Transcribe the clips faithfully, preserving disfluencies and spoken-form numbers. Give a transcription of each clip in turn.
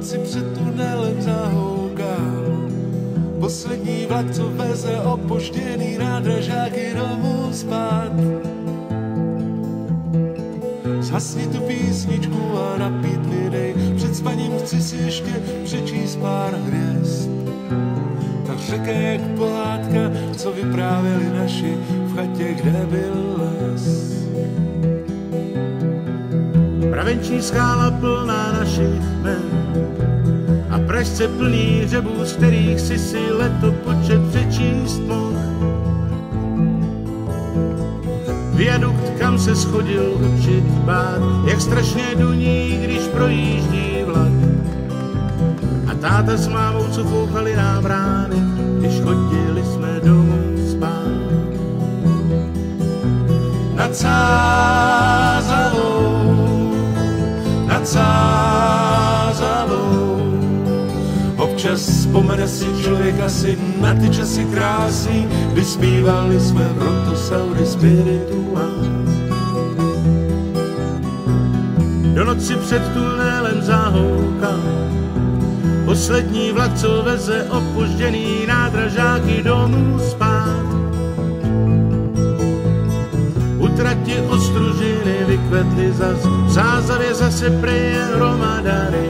noci před tunelem zahouká. Poslední vlak, co veze opožděný nádražáky domů spát. Zhasni tu písničku a napít mi dej, před spaním chci si ještě přečíst pár hvězd. Ta řeka jak pohádka, co vyprávěli naši v chatě, kde byl les. Mravenčí skála plná našich jmen a Pražce plný hřebů, z kterých si si letopočet přečíst mohl. Viadukt, kam se schodil učit bát, jak strašně duní, když projíždí vlak. A táta s mámou, co foukali nám brány, když chodili jsme domů spát. Nad Sázavou, nad Sázavou, občas vzpomene si člověk asi na ty časy krásný, kdy zpívali jsme Brontosaury Spiritua. Do noci před tunelem zahouká poslední vlak, co veze opožděný nádražáky domů spát. U trati Ostružiny vykvetly zas, v Sázavě zase prý hromadary.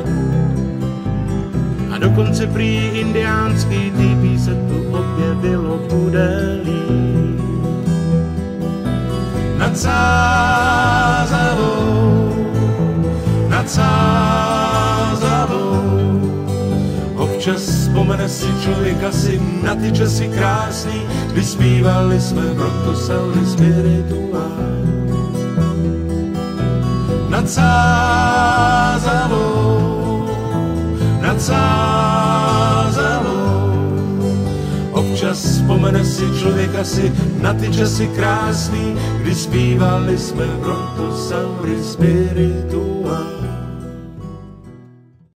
A dokonce prý indiánský týpí se tu objevilo, bude líp. Nad Sázavou, nad Sázavou, občas vzpomene si člověk asi na ty časy krásný, kdy zpívali jsme Brontosaury Spiritua. Nad Sázavou, nad Sázavou, občas vzpomene si člověk asi na ty časy krásný, kdy zpívali jsme Brontosaury Spiritua.